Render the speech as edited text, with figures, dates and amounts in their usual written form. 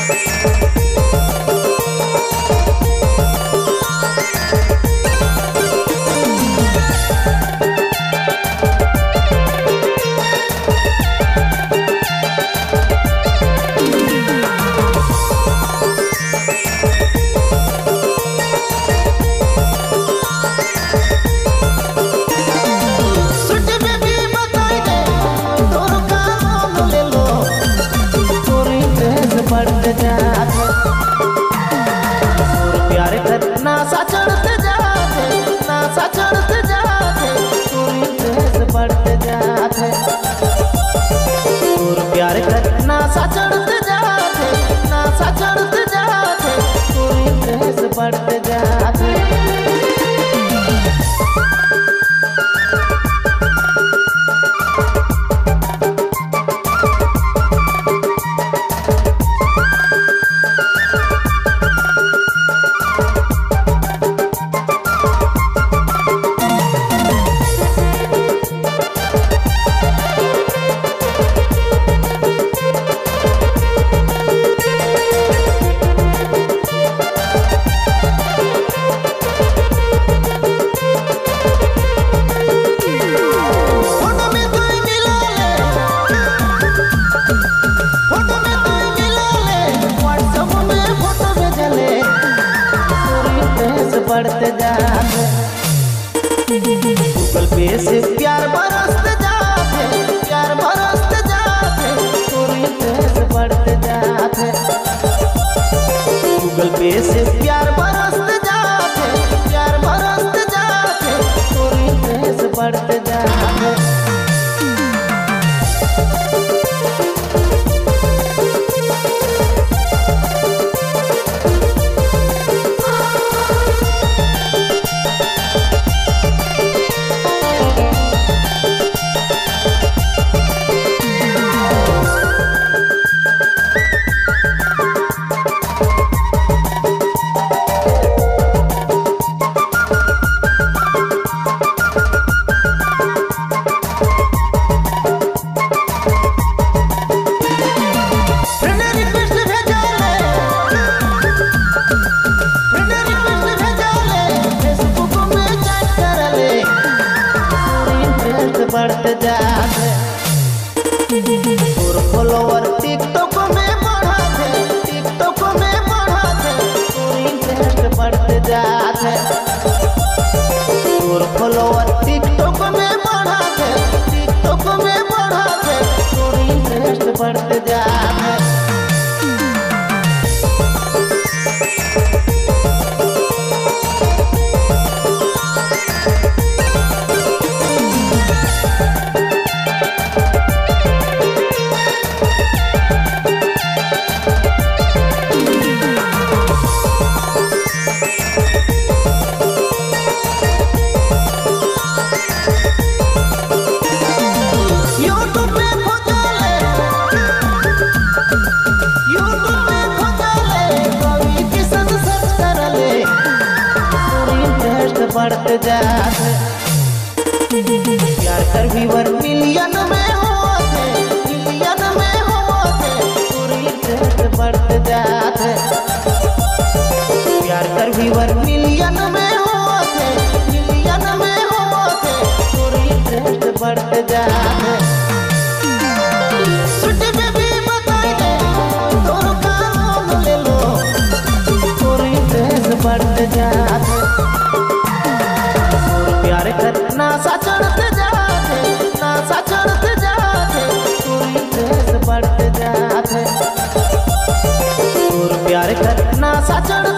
नासा चढ़ते जाते, नासा चढ़ते जाते, पूरी ड्रेस बढ़ते जाते, और प्यार कर नासा चढ़ते जाते, नासा चढ़ते जाते, पूरी ड्रेस बढ़ते जाते। बढ़ते जाते, गूगल पे से प्यार बरसते जाते, प्यार बरसते जाते, पूरी ड्रेस बढ़ते जाते, गूगल पे से प्यार बरसते जाते, प्यार बरसते जाते, पूरी ड्रेस बढ़ते जाते। बढ़ते जाते, और फॉलोवर टिकटॉक में बढ़ाते, टिकटॉक में बढ़ाते, पूरी इंटरेस्ट बढ़ते जाते, और फॉलोवर टिकटॉक में बढ़ाते, टिकटॉक में बढ़ाते, पूरी इंटरेस्ट बढ़ते जाते। बढ़ते जाते, प्यार कर व्यूअर मिलियन में होते, मिलियन में होते, पूरी ड्रेस बढ़ते जाते, प्यार कर व्यूअर मिलियन में होते, मिलियन में होते, पूरी ड्रेस बढ़ते जाते। छुट्टी पे भी बताई दे, दोनों का नाम ले लो, पूरी ड्रेस बढ़ते जाते, प्यार कर नासा चढ़ते जाते, नासा चढ़ते जाते, पूरी ड्रेस बढ़ते जाते, और प्यार कर नासा चढ़ते